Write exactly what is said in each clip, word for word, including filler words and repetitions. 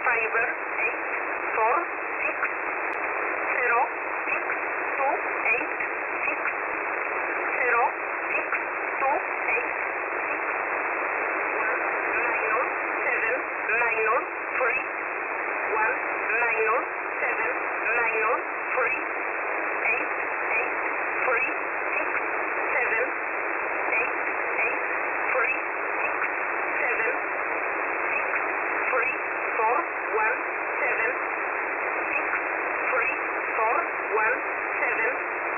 fiber eight four six zero six two eight six zero six two eight six one nine seven nine three one nine seven nine three eight eight three six seven eight eight three six seven six three four one seven six three four one seven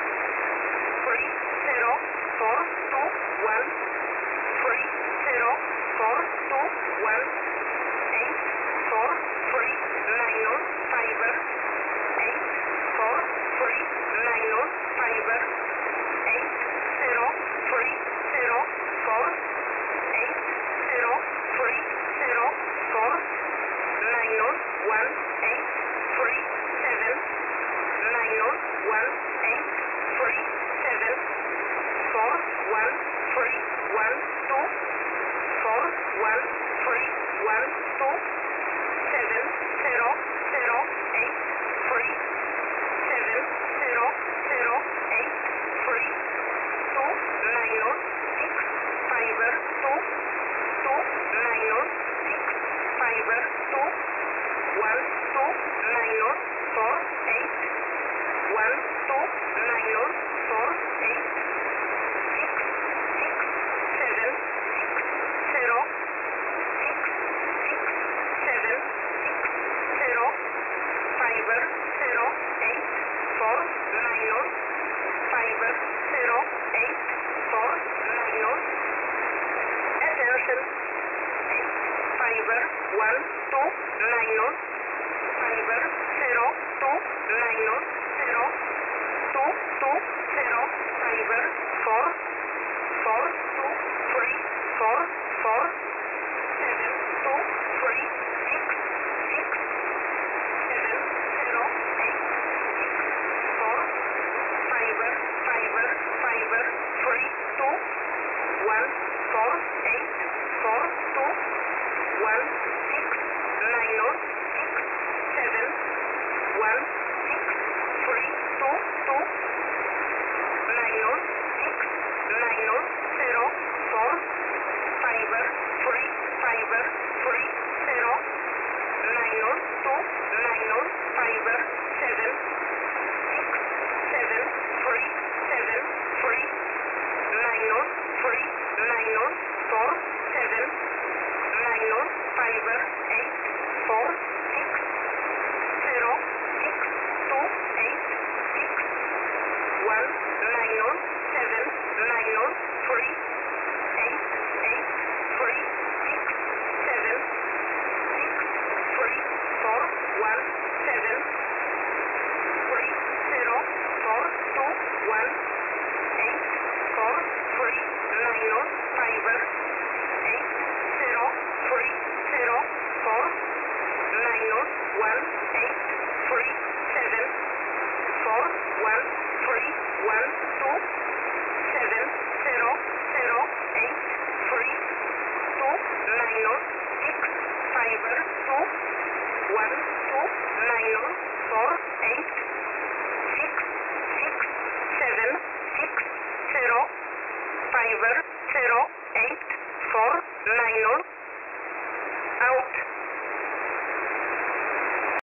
three zero four two one three zero four two one eight four three nine fiber eight four three nine fiber eight zero three zero four eight zero three zero four nine one eight three seven nine one eight three seven four one three one two four one three one two seven zero zero eight three seven zero zero eight three two nine six fiber two two nine six fiber two one two nine four eight one two nine four eight six six seven six zero six six seven six zero fiber zero eight four nine fiber zero eight four nine attention eight fiber one two nine fiber zero two nine zero two two zero fiber four four two three four four seven two three six six seven zero eight six four fiber fiber fiber three two one four eight four two one six nine six seven one six three two two nine six nine zero four fiber three fiber three zero nine two nine fiber seven six seven three seven three nine three nine four seven nine fiber eight four six zero six two eight six one nine seven nine three eight eight three six seven six three four one seven three zero four two one eight four three nine fiber eight zero three zero four nine one eight three seven four one three one two seven zero zero eight three two nine six fiber two one two nine four eight six six seven six zero fiber zero eight four nine out.